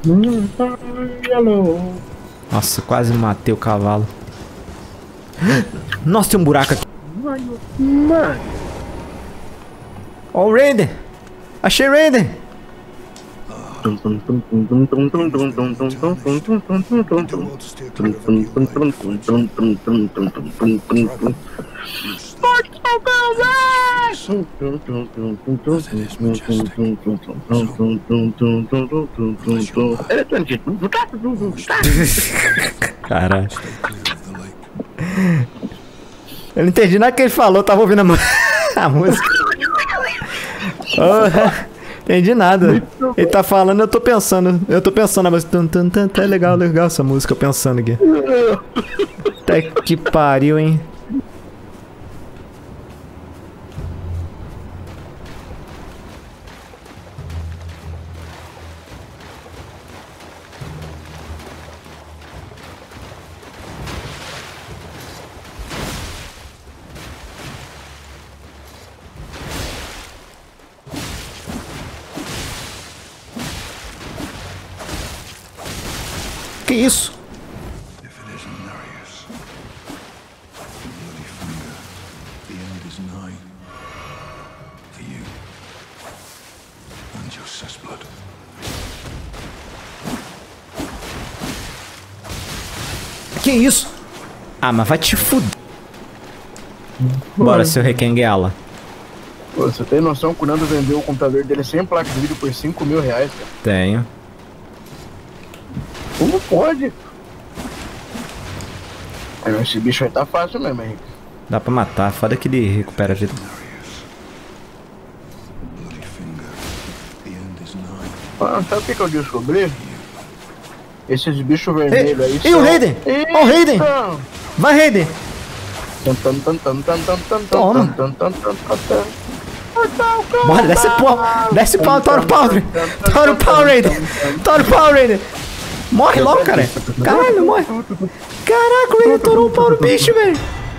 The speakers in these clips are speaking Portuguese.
Nossa, quase matei o cavalo. Nossa, tem um buraco aqui. Ó o Raiden. Achei Raiden. Caralho. Eu não entendi nada que ele falou, tava ouvindo a música. Oh, entendi nada. Ele tá falando, eu tô pensando. A música. É legal essa música, eu pensando aqui. Até que pariu, hein? Que isso? Que isso? Ah, mas vai te fuder. Bora, seu Requenguela. Você tem noção que o Nando vendeu o computador dele sem placa de vídeo por 5 mil reais, cara? Tenho. Como pode? Esse bicho aí tá fácil mesmo, Henrique. Dá pra matar, foda que ele recupera a vida. Ah, sabe o que eu descobri? Esses bichos vermelhos aí são... E o Raiden! Ó o Raiden! Vai, Raiden! Toma! Bora, desce pau, tora o pau, Raiden! Morre logo, cara! Caralho, morre! Caraca, o Raiden torou um pau no bicho, velho!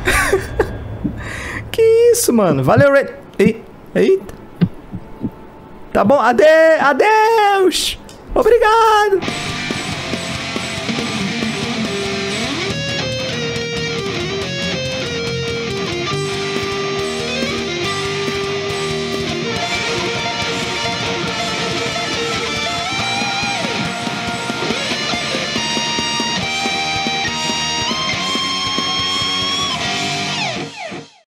Que isso, mano? Valeu, Raiden! Eita! Tá bom, adeus! Obrigado!